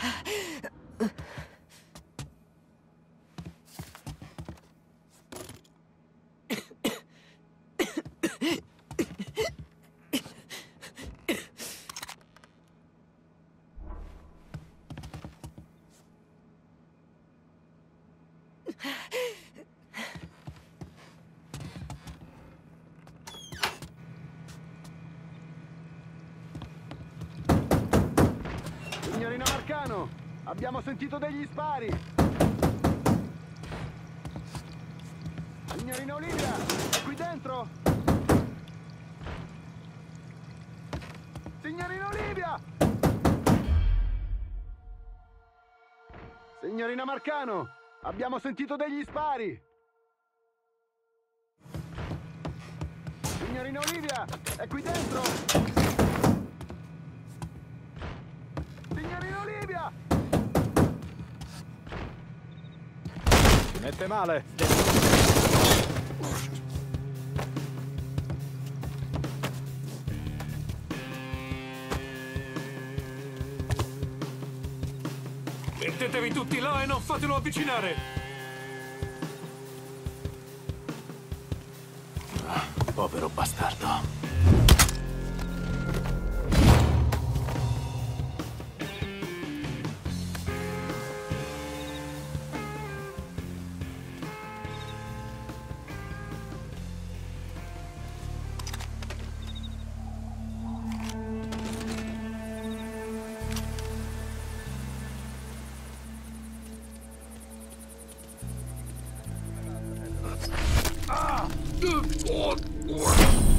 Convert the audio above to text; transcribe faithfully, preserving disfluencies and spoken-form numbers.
Signorina Marcano, abbiamo sentito degli spari. Signorina Olivia, è qui dentro? Signorina Olivia! Signorina Marcano, abbiamo sentito degli spari. Signorina Olivia, è qui dentro? Signorina Olivia! Si mette male. Mettetevi tutti là e non fatelo avvicinare! Ah, povero bastardo. Ah!